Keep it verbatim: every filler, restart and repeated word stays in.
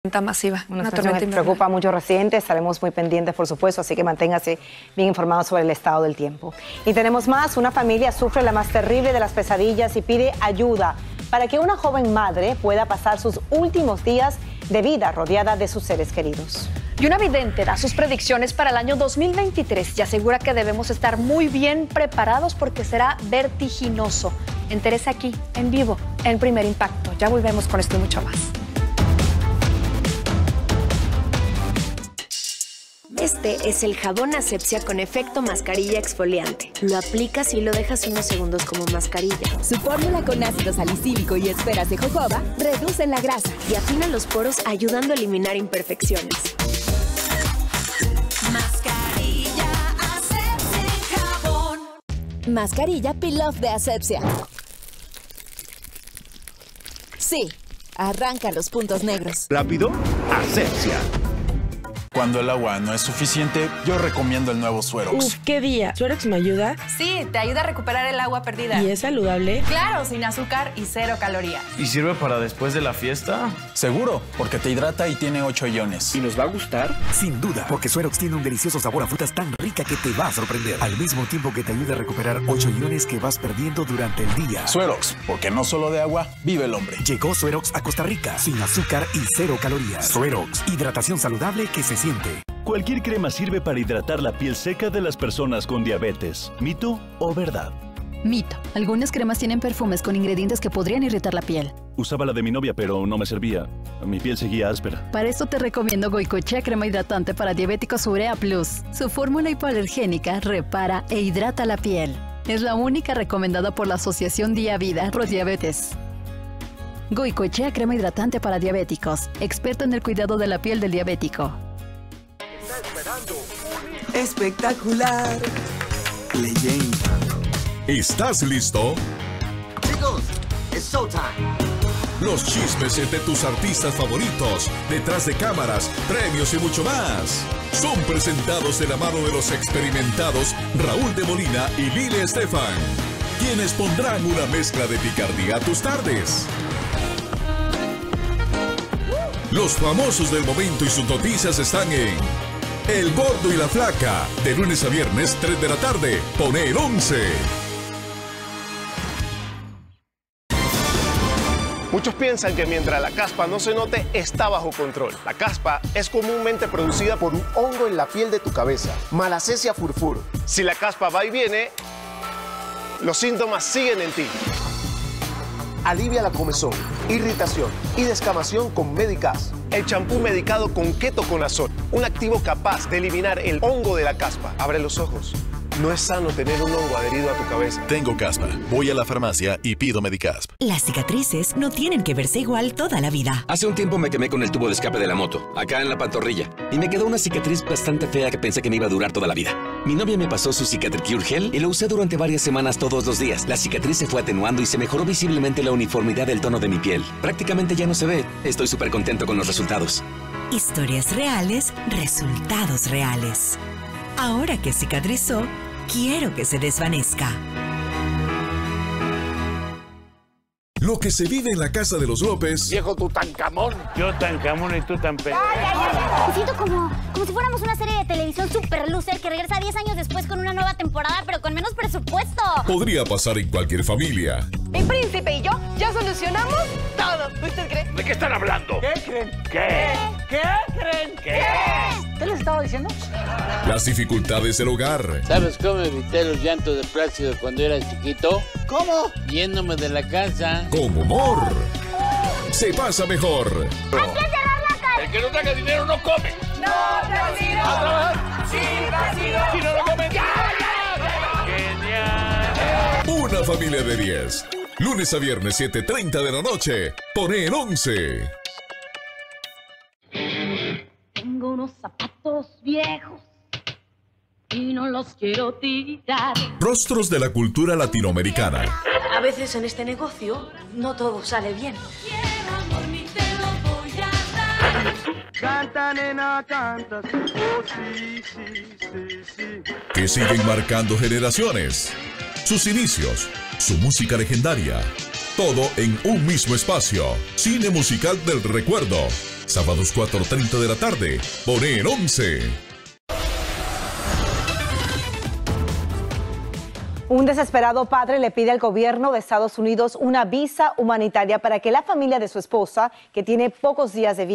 masiva. Una, una situación que preocupa a muchos residentes, estaremos muy pendientes, por supuesto, así que manténgase bien informado sobre el estado del tiempo. Y tenemos más, una familia sufre la más terrible de las pesadillas y pide ayuda para que una joven madre pueda pasar sus últimos días de vida rodeada de sus seres queridos. Y una vidente da sus predicciones para el año dos mil veintitrés y asegura que debemos estar muy bien preparados porque será vertiginoso. Entérese aquí, en vivo, en Primer Impacto. Ya volvemos con esto y mucho más. Este es el jabón Asepsia con efecto mascarilla exfoliante. Lo aplicas y lo dejas unos segundos como mascarilla. Su fórmula con ácido salicílico y esferas de jojoba reduce la grasa y afina los poros ayudando a eliminar imperfecciones. Mascarilla Asepsia jabón. Mascarilla Peel Off de Asepsia. Sí, arranca los puntos negros. Rápido, Asepsia. Cuando el agua no es suficiente, yo recomiendo el nuevo Suerox. Uf, ¿qué día? ¿Suerox me ayuda? Sí, te ayuda a recuperar el agua perdida. ¿Y es saludable? Claro, sin azúcar y cero calorías. ¿Y sirve para después de la fiesta? Seguro, porque te hidrata y tiene ocho iones. ¿Y nos va a gustar? Sin duda, porque Suerox tiene un delicioso sabor a frutas tan rica que te va a sorprender. Al mismo tiempo que te ayuda a recuperar ocho iones que vas perdiendo durante el día. Suerox, porque no solo de agua vive el hombre. Llegó Suerox a Costa Rica, sin azúcar y cero calorías. Suerox, hidratación saludable que se siente. Cualquier crema sirve para hidratar la piel seca de las personas con diabetes. ¿Mito o verdad? Mito. Algunas cremas tienen perfumes con ingredientes que podrían irritar la piel. Usaba la de mi novia, pero no me servía. Mi piel seguía áspera. Para esto te recomiendo Goicoechea Crema Hidratante para Diabéticos Urea Plus. Su fórmula hipoalergénica repara e hidrata la piel. Es la única recomendada por la Asociación Día Vida Pro Diabetes. Goicoechea Crema Hidratante para Diabéticos. Experto en el cuidado de la piel del diabético. Espectacular. Leyenda. ¿Estás listo? Chicos, es showtime. Los chismes entre tus artistas favoritos, detrás de cámaras, premios y mucho más. Son presentados de la mano de los experimentados Raúl de Molina y Lile Estefan, quienes pondrán una mezcla de picardía a tus tardes. Los famosos del momento y sus noticias están en El Gordo y la Flaca, de lunes a viernes, tres de la tarde, por el once. Muchos piensan que mientras la caspa no se note, está bajo control. La caspa es comúnmente producida por un hongo en la piel de tu cabeza, Malassezia furfur. Si la caspa va y viene, los síntomas siguen en ti. Alivia la comezón, irritación y descamación con Medicast, el champú medicado con ketoconazol, un activo capaz de eliminar el hongo de la caspa. Abre los ojos. No es sano tener un hongo adherido a tu cabeza. Tengo caspa. Voy a la farmacia y pido Medicasp. Las cicatrices no tienen que verse igual toda la vida. Hace un tiempo me quemé con el tubo de escape de la moto, acá en la pantorrilla, y me quedó una cicatriz bastante fea que pensé que me iba a durar toda la vida. Mi novia me pasó su Cicatricure Gel y lo usé durante varias semanas todos los días. La cicatriz se fue atenuando y se mejoró visiblemente la uniformidad del tono de mi piel. Prácticamente ya no se ve. Estoy súper contento con los resultados. Historias reales, resultados reales. Ahora que cicatrizó, quiero que se desvanezca. Lo que se vive en la casa de los López. Viejo Tutankamón. Yo Tancamón y tú Tampe. Me siento como, como si fuéramos una serie de televisión super loser que regresa diez años después con una nueva temporada, pero con menos presupuesto. Podría pasar en cualquier familia. Mi príncipe y yo ya solucionamos todo. ¿Usted cree? ¿De qué están hablando? ¿Qué creen? ¿Qué? ¿Qué creen? ¿Qué? ¿Qué les estaba diciendo? Las dificultades del hogar. ¿Sabes cómo evité los llantos de Plácido cuando era chiquito? ¿Cómo? Yéndome de la casa. Con humor. Se pasa mejor. ¡Hay que cerrar la cara! El que no traga dinero no come. ¡No, Plácido! ¡A trabajar! ¡Sí, Plácido! ¡Si no lo comen! ¡Ya, ya! ¡Genial! Una familia de diez. Lunes a viernes, siete treinta de la noche. Por el once. Tengo unos zapatos viejos y no los quiero tirar. Rostros de la cultura latinoamericana. A veces en este negocio no todo sale bien. Canta, nena, canta. Oh, sí, sí, sí, sí. Que siguen marcando generaciones. Sus inicios, su música legendaria. Todo en un mismo espacio. Cine musical del recuerdo. Sábados cuatro treinta de la tarde, por el once. Un desesperado padre le pide al gobierno de Estados Unidos una visa humanitaria para que la familia de su esposa, que tiene pocos días de vida,